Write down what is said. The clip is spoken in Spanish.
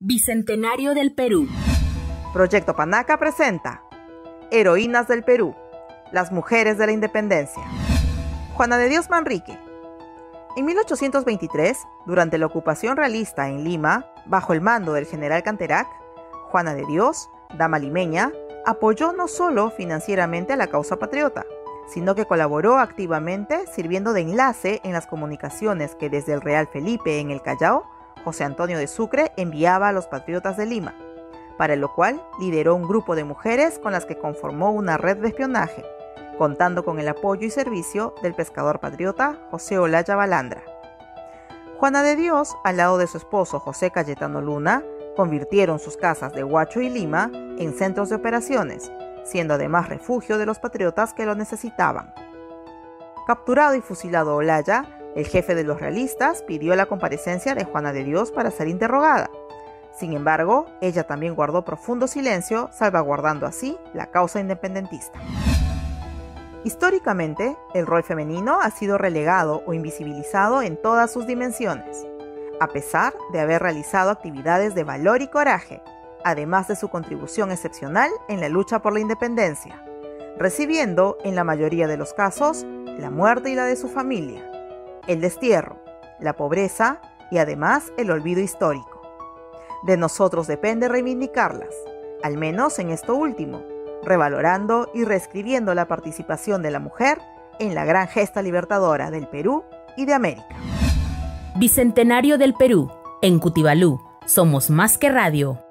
Bicentenario del Perú. Proyecto Panaca presenta Heroínas del Perú, las mujeres de la independencia. Juana de Dios Manrique. En 1823, durante la ocupación realista en Lima, bajo el mando del general Canterac, Juana de Dios, dama limeña, apoyó no solo financieramente a la causa patriota, sino que colaboró activamente sirviendo de enlace en las comunicaciones que desde el Real Felipe en el Callao, José Antonio de Sucre enviaba a los patriotas de Lima, para lo cual lideró un grupo de mujeres con las que conformó una red de espionaje, contando con el apoyo y servicio del pescador patriota José Olaya Balandra. Juana de Dios, al lado de su esposo José Cayetano Luna, convirtieron sus casas de Huacho y Lima en centros de operaciones, siendo además refugio de los patriotas que lo necesitaban. Capturado y fusilado Olaya, el jefe de los realistas pidió la comparecencia de Juana de Dios para ser interrogada. Sin embargo, ella también guardó profundo silencio, salvaguardando así la causa independentista. Históricamente, el rol femenino ha sido relegado o invisibilizado en todas sus dimensiones, a pesar de haber realizado actividades de valor y coraje, además de su contribución excepcional en la lucha por la independencia, recibiendo, en la mayoría de los casos, la muerte y la de su familia, el destierro, la pobreza y además el olvido histórico. De nosotros depende reivindicarlas, al menos en esto último, revalorando y reescribiendo la participación de la mujer en la gran gesta libertadora del Perú y de América. Bicentenario del Perú. En Cutibalú, somos más que radio.